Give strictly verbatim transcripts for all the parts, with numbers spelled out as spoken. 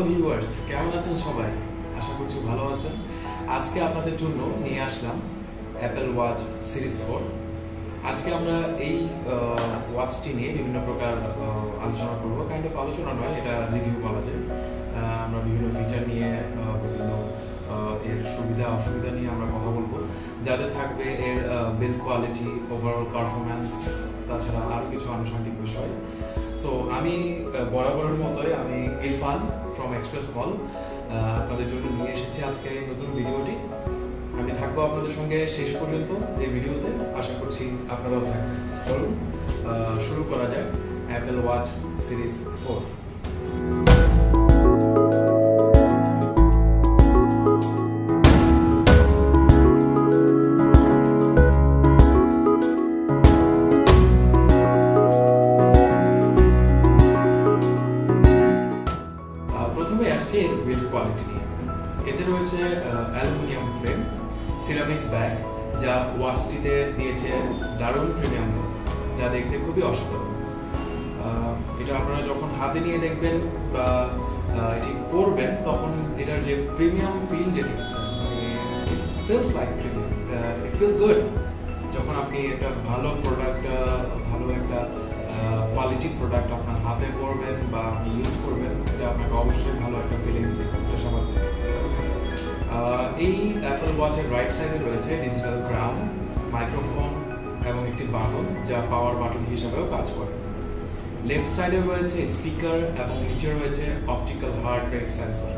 Viewers, কেমন আছেন সবাই? আশা করছি ভালো আছেন। আজকে আপনাদের জন্য নিয়ে আসলাম অ্যাপেল ওয়াচ সিরিজ ফোর। আজকে আমরা এই ওয়াচটি নিয়ে বিভিন্ন প্রকার আলোচনা করবো। কাইন্ড অফ আলোচনা নয়, এটা রিভিউ বলা যায়। আমরা বিভিন্ন ফিচার নিয়ে, বিভিন্ন এর সুবিধা অসুবিধা নিয়ে আমরা কথা বলবো, যাতে থাকবে এর বিল্ড কোয়ালিটি, ওভারঅল পারফরম্যান্স, তাছাড়া আরও কিছু আনুষঙ্গিক বিষয়। সো আমি বরাবরের মতোই আমি ইরফান ফ্রম এক্সপ্রেস মল আপনাদের জন্য নিয়ে এসেছি আজকের এই নতুন ভিডিওটি। আমি থাকবো আপনাদের সঙ্গে শেষ পর্যন্ত এই ভিডিওতে। আশা করছি আপনারাও থাকবেন। চলুন শুরু করা যাক অ্যাপেল ওয়াচ সিরিজ ফোর। এর বিল্ড কোয়ালিটি নিয়ে। এতে রয়েছে অ্যালুমিনিয়াম ফ্রেম, সিরামিক ব্যাগ, যা ওয়াচটিতে দিয়েছে দারুণ প্রিমিয়াম লুক, যা দেখতে খুবই অসাধারণ। এটা আপনারা যখন হাতে নিয়ে দেখবেন বা এটি পরবেন, তখন এটার যে প্রিমিয়াম ফিল যেটি আছে, it feels like premium, it feels good. যখন আপনি একটা ভালো প্রোডাক্ট, ভালো একটা কোয়ালিটি প্রোডাক্ট আপনার হাতে পরবেন বা আপনি ইউজ করবেন, এটা আপনাকে অবশ্যই ভালো একটা ফিলিংস দেবে, এটা স্বাভাবিক। এই অ্যাপেল ওয়াচের রাইট সাইডে রয়েছে ডিজিটাল ক্রাউন, মাইক্রোফোন এবং একটি বাটন, যা পাওয়ার বাটন হিসাবেও কাজ করে। লেফট সাইডে রয়েছে স্পিকার এবং নিচে রয়েছে অপটিক্যাল হার্ট রেট সেন্সর।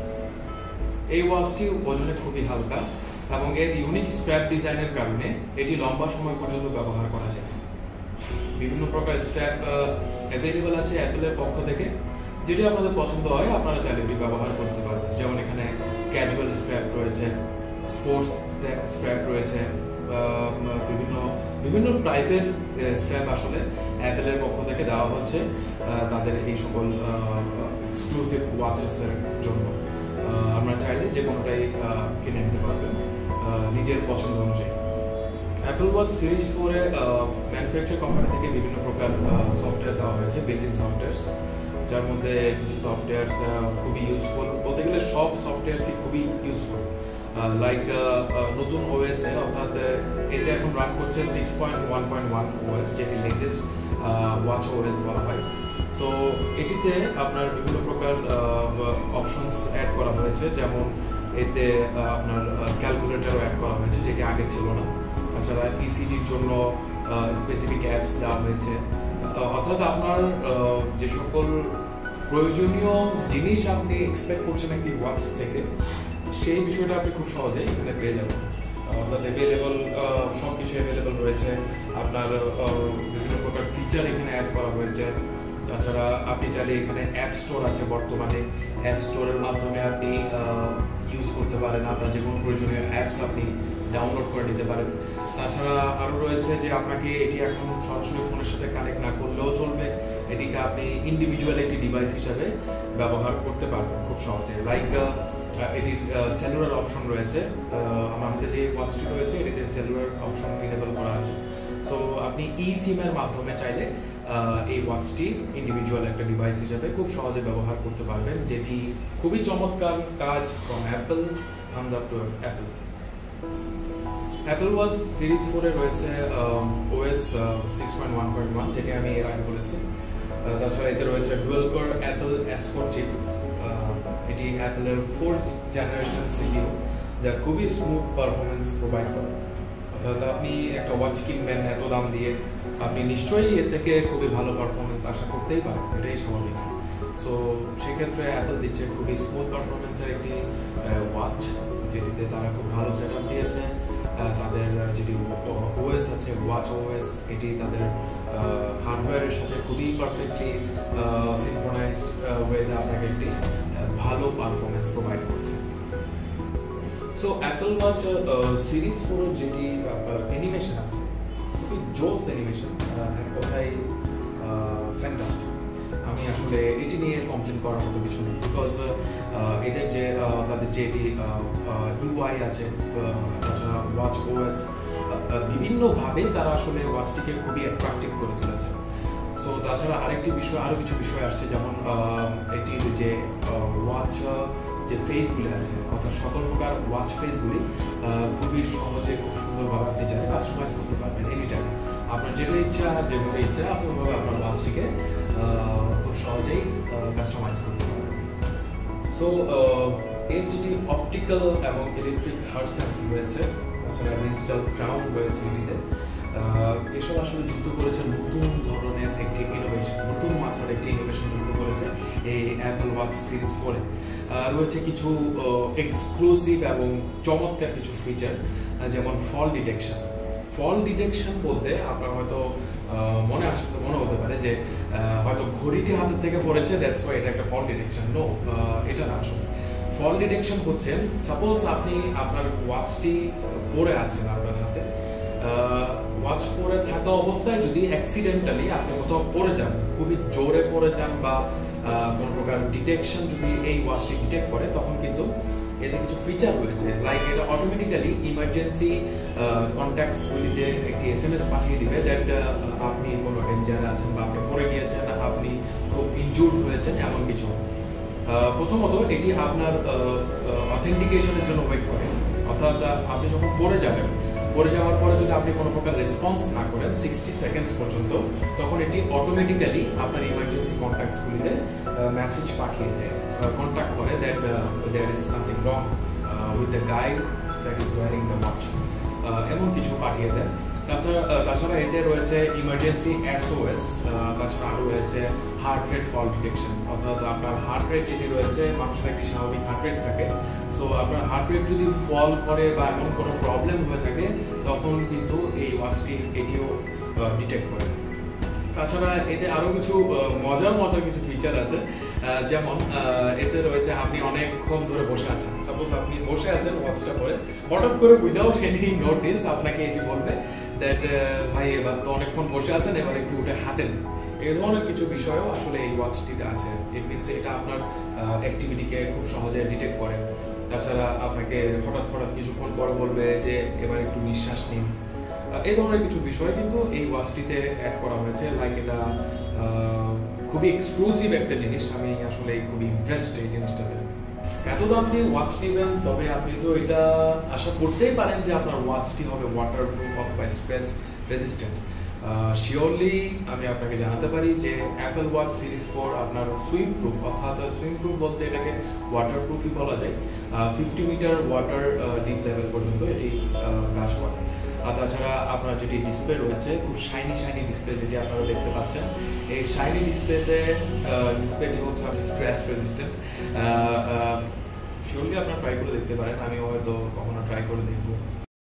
এই ওয়াচটি ওজনে খুবই হালকা এবং এর ইউনিক স্ট্র্যাপ ডিজাইনের কারণে এটি লম্বা সময় পর্যন্ত ব্যবহার করা যায়। বিভিন্ন প্রকার স্ট্র্যাপ অ্যাভেলেবল আছে অ্যাপেলের পক্ষ থেকে, যেটি আপনাদের পছন্দ হয় আপনারা চাইলে এটি ব্যবহার করতে পারবেন। যেমন এখানে ক্যাজুয়াল স্ট্র্যাপ রয়েছে, স্পোর্টস স্ট্র্যাপ রয়েছে, বিভিন্ন বিভিন্ন টাইপের স্ট্র্যাপ আসলে অ্যাপেলের পক্ষ থেকে দেওয়া হচ্ছে তাদের এই সকল এক্সক্লুসিভ ওয়াচেসের জন্য। আমরা চাইলে যে কোনোটাই কিনে নিতে পারবেন নিজের পছন্দ অনুযায়ী। অ্যাপেল ওয়াচ সিরিজ ফোরে ম্যানুফ্যাকচার কোম্পানি থেকে বিভিন্ন প্রকার সফটওয়্যার দেওয়া হয়েছে, বিল্ট ইন সফটওয়্যারস, যার মধ্যে কিছু সফটওয়্যারস খুবই ইউজফুল, বলতে গেলে সব সফটওয়্যারসই খুবই ইউজফুল। লাইক নতুন ওএস এ, অর্থাৎ এতে এখন রান করছে six point one point one OS, যেটি লেটেস্ট ওয়াচ ওএস বলা হয়। সো এটিতে আপনার বিভিন্ন প্রকার অপশনস অ্যাড করা হয়েছে, যেমন এতে আপনার ক্যালকুলেটরও অ্যাড করা হয়েছে, যেটি আগে ছিল না। তাছাড়া ইসিজির জন্য স্পেসিফিক অ্যাপস দেওয়া হয়েছে, অর্থাৎ আপনার যে সকল প্রয়োজনীয় জিনিস আপনি এক্সপেক্ট করছেন একটি ওয়াচ থেকে, সেই বিষয়টা আপনি খুব সহজেই এখানে পেয়ে যাবেন। অর্থাৎ অ্যাভেলেবল সব কিছু অ্যাভেলেবল রয়েছে। আপনার বিভিন্ন প্রকার ফিচার এখানে অ্যাড করা হয়েছে। তাছাড়া আপনি চাইলে এখানে অ্যাপ স্টোর আছে বর্তমানে, অ্যাপ স্টোরের মাধ্যমে আপনি ইউজ করতে পারেন, আপনার যে কোনো প্রয়োজনীয় অ্যাপস আপনি ডাউনলোড করে নিতে পারেন। তাছাড়া আরও রয়েছে যে আপনাকে এটি এখন সরাসরি ফোনের সাথে কানেক্ট না করলেও চলবে, এটিকে আপনি ইন্ডিভিজুয়াল একটি ডিভাইস হিসাবে ব্যবহার করতে পারবেন খুব সহজে। লাইক এটির সেলুলার অপশন রয়েছে, আমার হাতে যে ওয়াচটি রয়েছে এটিতে সেলুলার অপশন ইনেবল করা আছে। সো আপনি ই সিমের মাধ্যমে চাইলে এই ওয়াচটি ইন্ডিভিজুয়াল একটা ডিভাইস হিসাবে খুব সহজে ব্যবহার করতে পারবেন, যেটি খুবই চমৎকার কাজ from Apple. Thumbs up to Apple. Apple watch series ফোরে রয়েছে OS six point one point one, যেটি আমি এর আগে বলেছি। তাছাড়া এতে রয়েছে dual core Apple S four chip. এটি অ্যাপেলের ফোর্থ জেনারেশন সিপিইউ, যা খুবই স্মুথ পারফরমেন্স প্রোভাইড করে। অর্থাৎ আপনি একটা ওয়াচ কিনবেন এত দাম দিয়ে, আপনি নিশ্চয়ই এর থেকে খুবই ভালো পারফরমেন্স আশা করতেই পারেন, এটাই স্বাভাবিক। সো সেক্ষেত্রে অ্যাপেল দিচ্ছে খুবই স্মুথ পারফরমেন্সের একটি ওয়াচ, যেটিতে তারা খুব ভালো সেট আপ দিয়েছে। তাদের যেটি ওএস আছে, ওয়াচ ওএস, এটি তাদের হার্ডওয়্যারের সাথে খুবই পারফেক্টলি সিনক্রোনাইজড ওয়েতে আপনাকে একটি ভালো পারফরমেন্স প্রোভাইড করছে। So Apple watch series four যেটি অ্যানিমেশন আছে, খুবই জোস অ্যানিমেশন, এক কথায় ফ্যান্টাস্টিক। আমি আসলে এটি নিয়ে কমপ্লেন করার মতো কিছু নেই, বিকজ এদের যে তাদের যে এটি ইউআই আছে, তাছাড়া ওয়াচ ওএস, বিভিন্নভাবে তারা আসলে ওয়াচটিকে খুবই অ্যাট্রাকটিভ করে তুলেছে। সো তাছাড়া আরেকটি বিষয়, আরও কিছু বিষয় আসছে, যেমন এটির যে ওয়াচ যে ফেসগুলি আছে, অর্থাৎ সকল প্রকার ওয়াচ ফেসগুলি খুবই সহজে খুব সুন্দরভাবে আপনি চাইলে কাস্টমাইজ করতে পারবেন এনি টাইম। আপনার যেটা ইচ্ছা, যেভাবে ইচ্ছা আপনি ওভাবে আপনার ওয়াচটিকে খুব সহজেই কাস্টমাইজ করতে পারবেন। সো এর যেটি অপটিক্যাল এবং ইলেকট্রিক হার্ট সেন্সর রয়েছে, তাছাড়া ডিজিটাল ক্রাউন রয়েছে এটিতে, এসব আসলে যুক্ত করেছে নতুন ধরনের একটি ইনোভেশন, নতুন মাত্রার একটি ইনোভেশন যুক্ত করেছে এই অ্যাপল ওয়াচ সিরিজ ফোরে। রয়েছে কিছু এক্সক্লুসিভ এবং চমৎকার কিছু ফিচার, যেমন ফল ডিটেকশন। ফল ডিটেকশন বলতে আপনার হয়তো মনে আসতে মনে হতে পারে যে হয়তো ঘড়িটি হাতের থেকে পড়েছে, দ্যাটস ওয়াই এটা একটা ফল ডিটেকশন। নো, এটা না। আসলে ফল ডিটেকশন হচ্ছে, সাপোজ আপনি আপনার ওয়াচটি পরে আছেন আপনার হাতে, ওয়াচ পরে থাকা অবস্থায় যদি অ্যাক্সিডেন্টালি আপনি কোথাও পড়ে যান, খুবই জোরে পড়ে যান, বা কোনো প্রকার ডিটেকশন যদি এই ওয়াচটি ডিটেক্ট করে, তখন কিন্তু এতে কিছু ফিচার রয়েছে, লাইক এটা অটোমেটিক্যালি ইমার্জেন্সি কন্ট্যাক্টসগুলিতে একটি এস এম এস পাঠিয়ে দিবে দ্যাট আপনি কোনো ডেঞ্জারে আছেন, বা আপনি পড়ে গিয়েছেন, আপনি খুব ইনজুর্ড হয়েছেন, এমন কিছু। প্রথমত এটি আপনার অথেন্টিকেশনের জন্য ওয়েট করে, অর্থাৎ আপনি যখন পড়ে যাবেন, পড়ে যাওয়ার পরে যদি আপনি কোনো প্রকার রেসপন্স না করেন সিক্সটি সেকেন্ডস পর্যন্ত, তখন এটি অটোমেটিক্যালি আপনার ইমার্জেন্সি কন্ট্যাক্টসগুলিতে মেসেজ পাঠিয়ে দেয়, কন্ট্যাক্ট করে that there is something wrong with the guy that is wearing the watch, এমন কিছু পাঠিয়ে দেয়। তাছাড়া তাছাড়া এতে রয়েছে ইমার্জেন্সি এস ও এস, তাছাড়া আরও রয়েছে হার্ট রেট ফল ডিটেকশন, অর্থাৎ আপনার হার্ট রেট যেটি রয়েছে, মানুষের একটি স্বাভাবিক হার্ট রেট থাকে, সো আপনার হার্ট রেট যদি ফল করে বা এমন কোনো প্রবলেম হয়ে থাকে, তখন কিন্তু এই ওয়াচটি এটিও ডিটেক্ট করে। তাছাড়া এতে আরও কিছু মজার মজার কিছু ফিচার আছে, যেমন এতে রয়েছে আপনি অনেকক্ষণ ধরে বসে আছেন, সাপোজ আপনি বসে আছেন ওয়াচটা পরে, হঠাৎ করে উইদাউট এনি নোটিস আপনাকে এটি বলবে দ্যাট ভাই এবার তো অনেকক্ষণ বসে আছেন, এবার একটু উঠে হাঁটেন। এই ধরনের কিছু বিষয়ও আসলে এই ওয়াচটিতে আছে। ইট মিনস এটা আপনার অ্যাক্টিভিটিকে খুব সহজে ডিটেক্ট করে। তাছাড়া আপনাকে হঠাৎ হঠাৎ কিছুক্ষণ পরে বলবে যে এবার একটু নিঃশ্বাস নিন। এই ধরনের কিছু বিষয় কিন্তু এই ওয়াচটিতে অ্যাড করা হয়েছে, লাইক এটা খুবই এক্সক্লুসিভ একটা জিনিস। আমি আসলে খুবই ইমপ্রেসড এই জিনিসটাতে। এত দাম দিয়ে ওয়াচ নেবেন, তবে আপনি তো এটা আশা করতেই পারেন যে আপনার ওয়াচটি হবে ওয়াটার প্রুফ অথবা স্ট্রেস রেজিস্ট্যান্ট। শিওরলি আমি আপনাকে জানাতে পারি যে অ্যাপল ওয়াচ সিরিজ ফোর আপনার সুইম প্রুফ, অর্থাৎ সুইম প্রুফ বলতে এটাকে ওয়াটার প্রুফই বলা যায়। Fifty metre water deep level পর্যন্ত এটি কাজ করে। আর তাছাড়া আপনার যেটি ডিসপ্লে রয়েছে, খুব শাইনি শাইনি ডিসপ্লে যেটি আপনারা দেখতে পাচ্ছেন, এই শাইনি ডিসপ্লেতে ডিসপ্লেটি হচ্ছে স্ক্র্যাচ রেজিস্ট্যান্ট। শিওরলি আপনারা ট্রাই করে দেখতে পারেন, আমিও হয়তো কখনো ট্রাই করে দেখবো।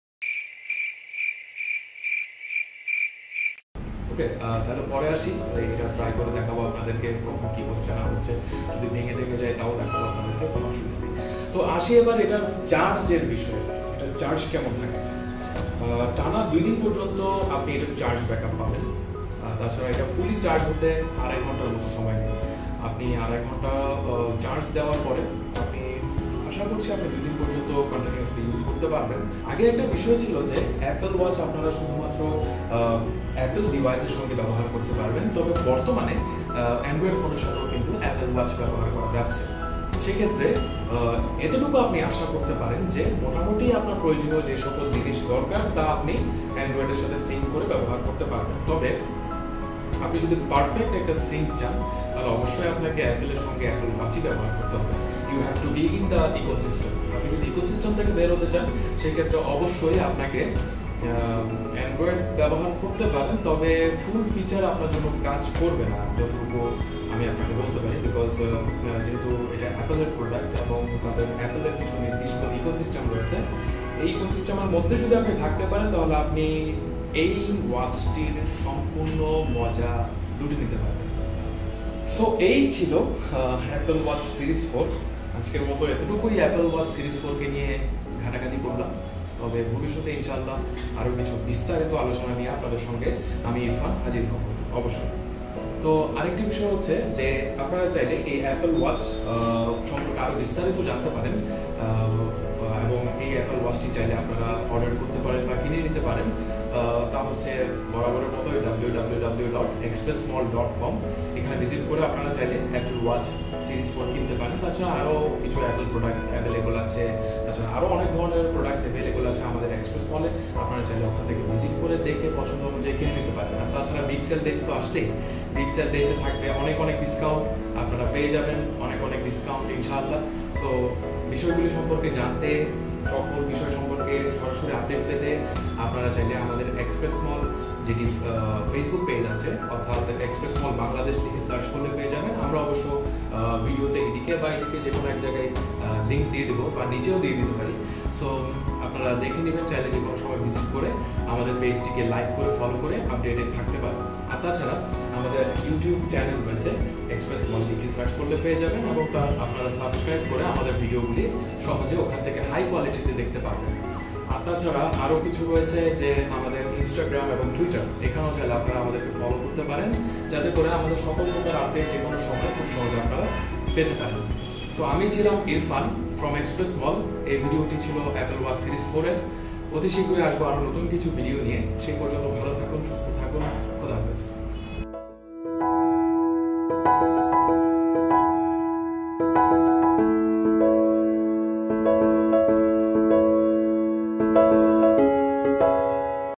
ওকে, তাহলে পরে আসি, এটা ট্রাই করে দেখাবো আপনাদেরকে কখন কি হচ্ছে না হচ্ছে, যদি ভেঙে টেঙে যায় তাও দেখাবো আপনাদেরকে, কোনো অসুবিধা নেই। তো আসি এবার এটার চার্জের বিষয়ে, এটার চার্জ কেমন থাকে। টানা দুই দিন পর্যন্ত আপনি এটার চার্জ ব্যাকআপ পাবেন। তাছাড়া এটা ফুলি চার্জ হতে আড়াই ঘন্টার মতো সময় নেই। আপনি আড়াই ঘন্টা চার্জ দেওয়ার পরে আপনি আশা করছি আপনি দুই দিন পর্যন্ত কন্টিনিউয়াসলি ইউজ করতে পারবেন। আগে একটা বিষয় ছিল যে অ্যাপল ওয়াচ আপনারা শুধুমাত্র অ্যাপল ডিভাইসের সঙ্গে ব্যবহার করতে পারবেন, তবে বর্তমানে অ্যান্ড্রয়েড ফোনের সাথেও কিন্তু অ্যাপল ওয়াচ ব্যবহার করা যাচ্ছে। সেক্ষেত্রে এতটুকু আপনি আশা করতে পারেন যে মোটামুটি আপনার প্রয়োজনীয় যে সকল জিনিস দরকার তা আপনি অ্যান্ড্রয়েডের সাথে সিঙ্ক করে ব্যবহার করতে পারবেন। তবে আপনি যদি পারফেক্ট একটা সিঙ্ক চান, তাহলে অবশ্যই আপনাকে অ্যাপেলের সঙ্গে অ্যাপল ওয়াচই ব্যবহার করতে হবে। You have to be in the ecosystem. আপনি যদি ইকোসিস্টেম থেকে বের হতে চান, সেক্ষেত্রে অবশ্যই আপনাকে অ্যান্ড্রয়েড ব্যবহার করতে পারেন, তবে ফুল ফিচার আপনার জন্য কাজ করবে না যতটুকু আমি আপনাকে বলতে পারি, বিকজ যেহেতু এটা অ্যাপেলের প্রোডাক্ট এবং তাদের অ্যাপেলের কিছু নির্দিষ্ট ইকোসিস্টেম রয়েছে। এই ইকোসিস্টেমের মধ্যে যদি আপনি থাকতে পারেন, তাহলে আপনি এই ওয়াচটির সম্পূর্ণ মজা লুটে নিতে পারবেন। সো এই ছিল অ্যাপল ওয়াচ সিরিজ ফোর। আজকের মতো এতটুকুই অ্যাপল ওয়াচ সিরিজ ফোরকে নিয়ে ঘাটাঘাটি করলাম। তবে ভবিষ্যতে ইনশাআল্লাহ আরও কিছু বিস্তারিত আলোচনা নিয়ে আপনাদের সঙ্গে আমি ইরফান হাজির হব অবশ্যই। তো আরেকটি বিষয় হচ্ছে যে আপনারা চাইলে এই অ্যাপল ওয়াচ সম্পর্কে আরও বিস্তারিত জানতে পারেন, এবং এই অ্যাপল ওয়াচটি চাইলে আপনারা অর্ডার করতে পারেন বা কিনে নিতে পারেন তা হচ্ছে বরাবরের মতো W W W dot express mall dot com. এখানে ভিজিট করে আপনারা চাইলে অ্যাপল ওয়াচ সিরিজ ফোর কিনতে পারেন। তাছাড়া আরও কিছু অ্যাপল প্রোডাক্টস অ্যাভেলেবল আছে, তাছাড়া আরও অনেক ধরনের প্রোডাক্টস অ্যাভেলেবল আছে আমাদের এক্সপ্রেস মলে। আপনারা চাইলে ওখান থেকে ভিজিট করে দেখে পছন্দ অনুযায়ী কিনে নিতে পারেন। আর তাছাড়া বিগ সেল ডেজ তো আসছেই, বিগ সেল ডেজে থাকবে অনেক অনেক ডিসকাউন্ট, আপনারা পেয়ে যাবেন অনেক অনেক ডিসকাউন্ট ইনশাআল্লাহ। সো বিষয়গুলি সম্পর্কে জানতে, সকল বিষয় সম্পর্কে সরাসরি আপডেট পেতে আপনারা চাইলে আমাদের এক্সপ্রেস মল যেটি ফেসবুক পেজ আছে, অর্থাৎ এক্সপ্রেস মল বাংলাদেশ লিখে সার্চ করলে পেয়ে যাবেন। আমরা অবশ্য ভিডিওতে এদিকে বা এদিকে যে কোনো এক জায়গায় লিঙ্ক দিয়ে দেবো বা নিচেও দিয়ে দিতে পারি। সো আপনারা দেখে নেবেন, চাইলে যে কোনো সময় ভিজিট করে আমাদের পেজটিকে লাইক করে ফলো করে আপডেটেড থাকতে পারেন। আর তাছাড়া আমাদের ইউটিউব চ্যানেল রয়েছে, এক্সপ্রেস মল লিখে সার্চ করলে পেয়ে যাবেন এবং তার আপনারা সাবস্ক্রাইব করে আমাদের ভিডিওগুলি সহজে ওখান থেকে হাই কোয়ালিটিতে দেখতে পারবেন। আর তাছাড়া আরও কিছু রয়েছে যে আমাদের ইনস্টাগ্রাম এবং টুইটার, এখানেও চাইলে আপনারা আমাদেরকে ফলো করতে পারেন, যাতে করে আমাদের সকল প্রকার আপডেট যে কোনো সময় খুব সহজে আপনারা পেতে পারেন। সো আমি ছিলাম ইরফান ফ্রম এক্সপ্রেস মল। এই ভিডিওটি ছিল অ্যাপল ওয়াচ সিরিজ ফোরের। অতি শীঘ্রই আসবো আরও নতুন কিছু ভিডিও নিয়ে। সেই পর্যন্ত ভালো